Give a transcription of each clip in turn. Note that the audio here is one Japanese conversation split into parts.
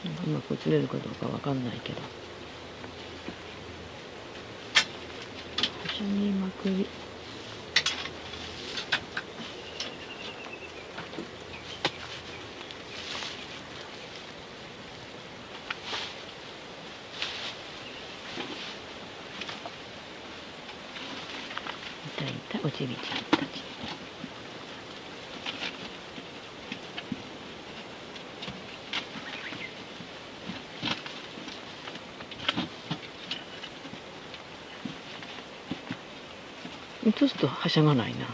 うまく映れるかどうかわかんないけど。はしゃぎまくり。いたおちびちゃんたち。映すとはしゃがないな。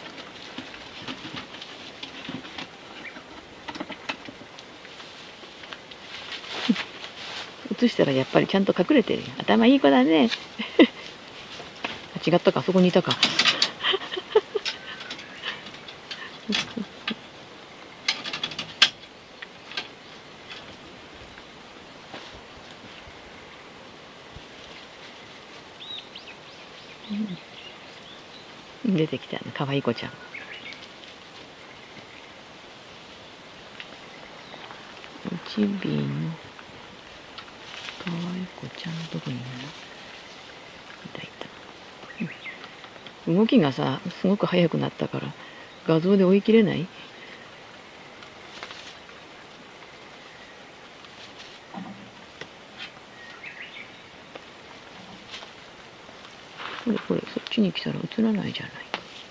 映したらやっぱりちゃんと隠れてるよ。頭いい子だね。違ったか、あそこにいたか。出てきたの、かわいい子ちゃん。おちびのかわいい子ちゃんどこにいるの？いたいた。動きがさ、すごく速くなったから画像で追い切れない？これこれ、そっちに来たら映らないじゃないか。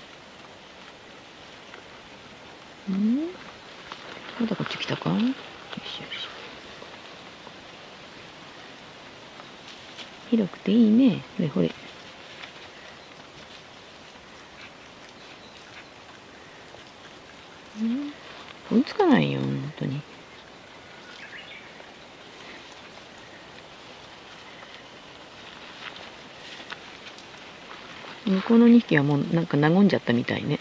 まだこっち来たか？よしよし。広くていいね。で、ほれ。追いつかないよ、本当に。向こうの2匹はもうなんか和んじゃったみたいね。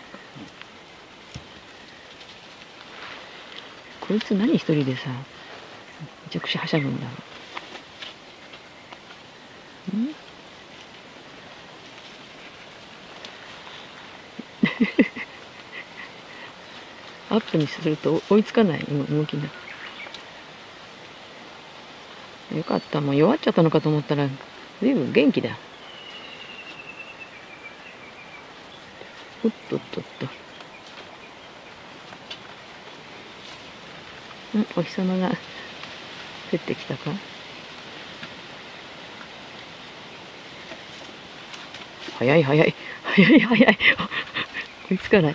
こいつ何一人でさ、めちゃくちゃはしゃぐんだろう。アップにすると追いつかない動きが。よかった、もう弱っちゃったのかと思ったら随分元気だ。おっとっとっと。お日様が降ってきたか。早い早い早い早い追いつかない。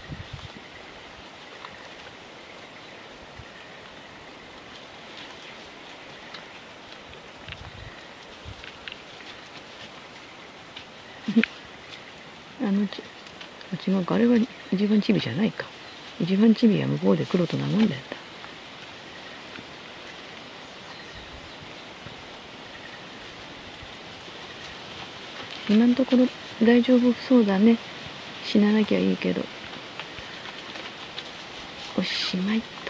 違うか、あれは一番チビじゃないか。一番チビは向こうで黒と和んでんだ。今のところ大丈夫そうだね。死ななきゃいいけど。おしまい。